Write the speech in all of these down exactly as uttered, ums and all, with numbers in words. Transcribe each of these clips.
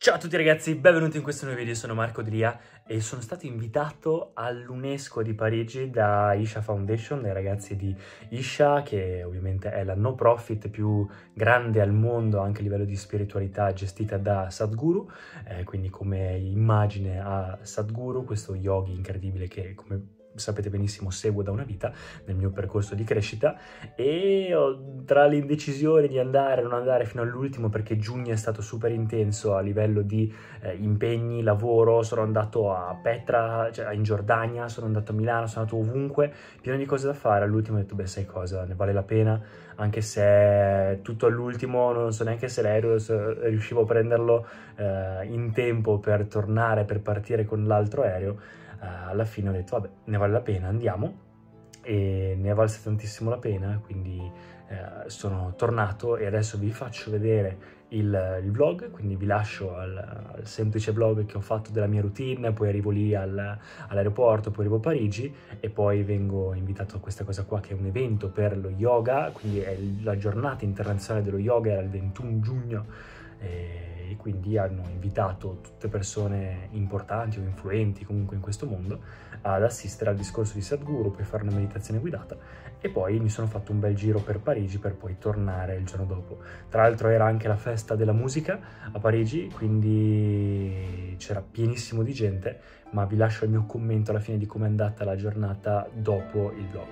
Ciao a tutti ragazzi, benvenuti in questo nuovo video, sono Marco D'Elia e sono stato invitato all'UNESCO di Parigi da Isha Foundation, dai ragazzi di Isha, che ovviamente è la no profit più grande al mondo anche a livello di spiritualità, gestita da Sadhguru, eh, quindi come immagine a Sadhguru, questo yogi incredibile che come sapete benissimo seguo da una vita nel mio percorso di crescita, e ho, tra l'indecisione di andare o non andare fino all'ultimo, perché giugno è stato super intenso a livello di eh, impegni, lavoro, sono andato a Petra, cioè in Giordania, sono andato a Milano, sono andato ovunque, pieno di cose da fare. All'ultimo ho detto, beh, sai cosa, ne vale la pena, anche se tutto all'ultimo non so neanche se l'aereo se riuscivo a prenderlo eh, in tempo per tornare, per partire con l'altro aereo. Uh, alla fine ho detto, vabbè, ne vale la pena, andiamo, e ne è valsa tantissimo la pena, quindi uh, sono tornato e adesso vi faccio vedere il, il vlog, quindi vi lascio al, al semplice vlog che ho fatto della mia routine, poi arrivo lì al, all'aeroporto, poi arrivo a Parigi e poi vengo invitato a questa cosa qua che è un evento per lo yoga, quindi è la giornata internazionale dello yoga, era il ventuno giugno, e e quindi hanno invitato tutte persone importanti o influenti comunque in questo mondo ad assistere al discorso di Sadhguru, poi fare una meditazione guidata, e poi mi sono fatto un bel giro per Parigi per poi tornare il giorno dopo. Tra l'altro era anche la festa della musica a Parigi, quindi c'era pienissimo di gente, ma vi lascio il mio commento alla fine di come è andata la giornata dopo il vlog.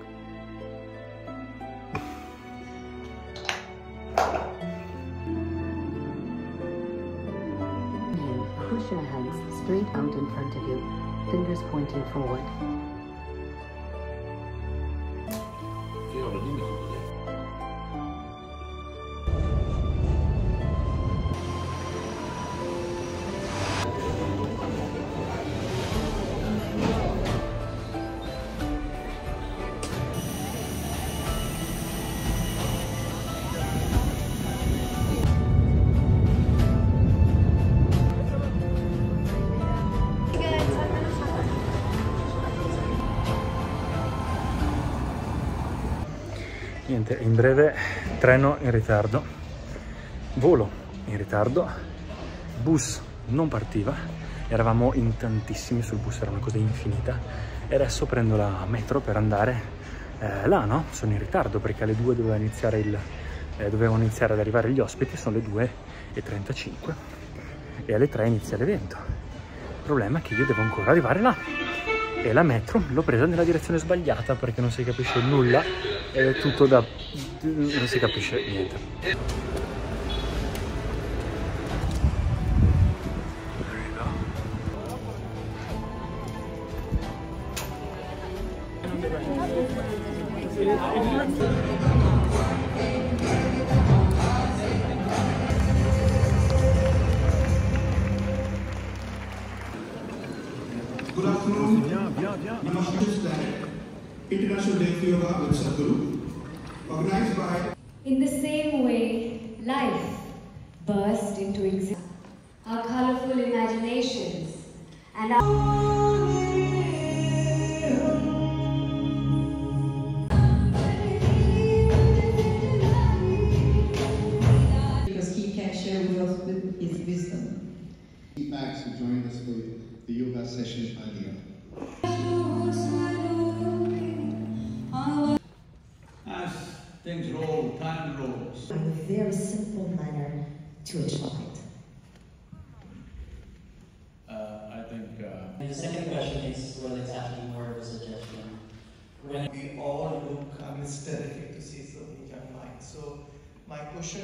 Push your hands straight out in front of you, fingers pointing forward. Niente, in breve, treno in ritardo, volo in ritardo, bus non partiva, eravamo in tantissimi sul bus, era una cosa infinita, e adesso prendo la metro per andare eh, là, no? Sono in ritardo perché alle due doveva iniziare il, eh, dovevano iniziare ad arrivare gli ospiti, sono le due e trentacinque e alle tre inizia l'evento. Il problema è che io devo ancora arrivare là. E la metro l'ho presa nella direzione sbagliata perché non si capisce nulla ed è tutto da... non si capisce niente. Good afternoon. Namaskar. International Day of Yoga with Sadhguru, organized by. In the same way, life burst into existence. Our colorful imaginations and our because he can share with us with his wisdom. Max, who joined us for the yoga session earlier. As things roll, time rolls. In a very simple manner to a child. Uh, I think. Uh, And the second question is whether it's actually more of a suggestion. When we all look, I mean, it's terrific to see so many young minds. So, my question.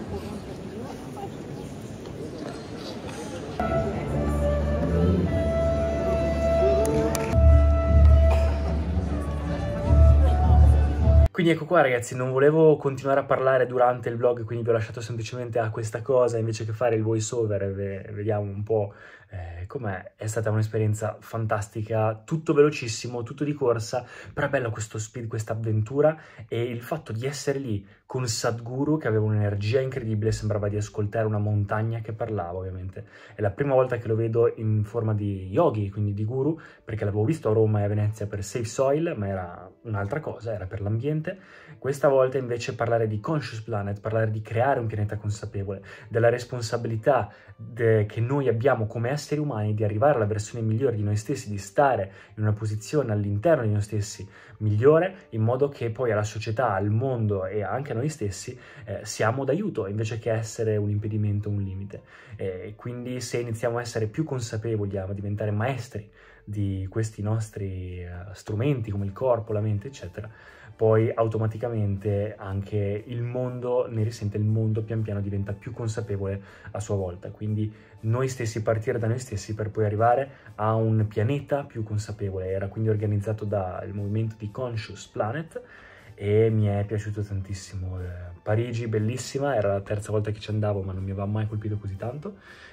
Quindi ecco qua ragazzi, non volevo continuare a parlare durante il vlog, quindi vi ho lasciato semplicemente a questa cosa invece che fare il voice over e vediamo un po' eh, com'è. È stata un'esperienza fantastica, tutto velocissimo, tutto di corsa, però è bello questo speed, questa avventura, e il fatto di essere lì con Sadhguru che aveva un'energia incredibile, sembrava di ascoltare una montagna che parlava. Ovviamente è la prima volta che lo vedo in forma di yogi, quindi di guru, perché l'avevo visto a Roma e a Venezia per Safe Soil, ma era un'altra cosa, era per l'ambiente, Planet. Questa volta invece parlare di Conscious Planet, parlare di creare un pianeta consapevole, della responsabilità de- che noi abbiamo come esseri umani di arrivare alla versione migliore di noi stessi, di stare in una posizione all'interno di noi stessi migliore, in modo che poi alla società, al mondo e anche a noi stessi eh, siamo d'aiuto, invece che essere un impedimento, un limite. E quindi se iniziamo a essere più consapevoli, a diventare maestri di questi nostri uh, strumenti come il corpo, la mente, eccetera, poi automaticamente anche il mondo ne risente, il mondo pian piano diventa più consapevole a sua volta. Quindi noi stessi, partire da noi stessi per poi arrivare a un pianeta più consapevole. Era quindi organizzato dal movimento di Conscious Planet e mi è piaciuto tantissimo. Parigi, bellissima, era la terza volta che ci andavo, ma non mi aveva mai colpito così tanto.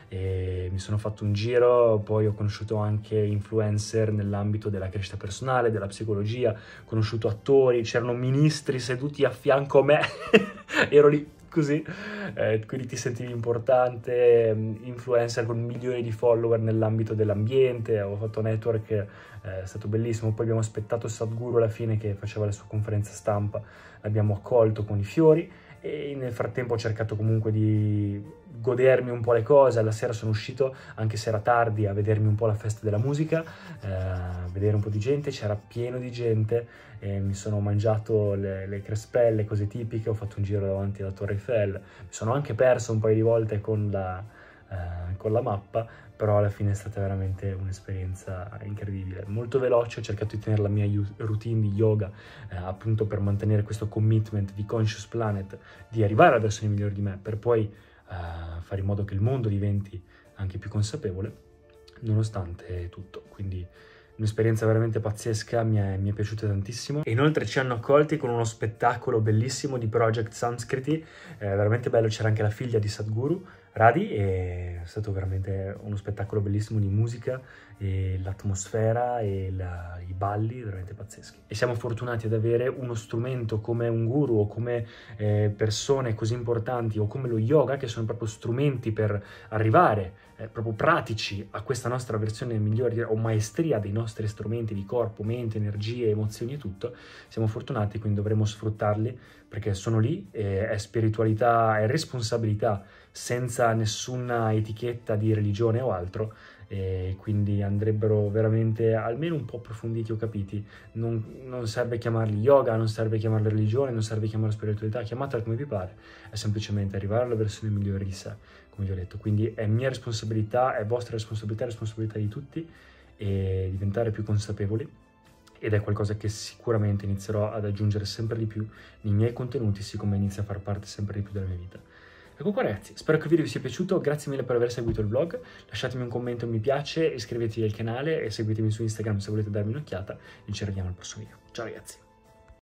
E mi sono fatto un giro, poi ho conosciuto anche influencer nell'ambito della crescita personale, della psicologia, ho conosciuto attori, c'erano ministri seduti a fianco a me, ero lì così, eh, quindi ti sentivi importante, influencer con milioni di follower nell'ambito dell'ambiente, ho fatto network, eh, è stato bellissimo. Poi abbiamo aspettato Sadhguru alla fine che faceva la sua conferenza stampa, l'abbiamo accolto con i fiori e nel frattempo ho cercato comunque di godermi un po' le cose. Alla sera sono uscito, anche se era tardi, a vedermi un po' la festa della musica, eh, a vedere un po' di gente, c'era pieno di gente, e mi sono mangiato le, le crespelle, cose tipiche, ho fatto un giro davanti alla Torre Eiffel, mi sono anche perso un paio di volte con la, eh, con la mappa, però alla fine è stata veramente un'esperienza incredibile, molto veloce. Ho cercato di tenere la mia routine di yoga eh, appunto per mantenere questo commitment di Conscious Planet, di arrivare alla versione migliore di me, per poi eh, fare in modo che il mondo diventi anche più consapevole, nonostante tutto. Quindi un'esperienza veramente pazzesca, mi è, mi è piaciuta tantissimo. E inoltre ci hanno accolti con uno spettacolo bellissimo di Project Sanskriti, eh, veramente bello. C'era anche la figlia di Sadhguru, Radhi, e è stato veramente uno spettacolo bellissimo di musica, e l'atmosfera e la, i balli veramente pazzeschi. E siamo fortunati ad avere uno strumento come un guru o come eh, persone così importanti, o come lo yoga, che sono proprio strumenti per arrivare eh, proprio pratici a questa nostra versione migliore o maestria dei nostri strumenti di corpo, mente, energie, emozioni e tutto. Siamo fortunati, quindi dovremo sfruttarli, perché sono lì, eh, è spiritualità, è responsabilità, senza nessuna etichetta di religione o altro, e quindi andrebbero veramente almeno un po' approfonditi o capiti. Non, non serve chiamarli yoga, non serve chiamarli religione, non serve chiamarli spiritualità, chiamatela come vi pare, è semplicemente arrivare alla versione migliore di sé, come vi ho detto. Quindi è mia responsabilità, è vostra responsabilità, è responsabilità di tutti, e diventare più consapevoli, ed è qualcosa che sicuramente inizierò ad aggiungere sempre di più nei miei contenuti, siccome inizia a far parte sempre di più della mia vita. Ecco qua ragazzi, spero che il video vi sia piaciuto, grazie mille per aver seguito il vlog, lasciatemi un commento, un mi piace, iscrivetevi al canale e seguitemi su Instagram se volete darmi un'occhiata, e ci vediamo al prossimo video. Ciao ragazzi!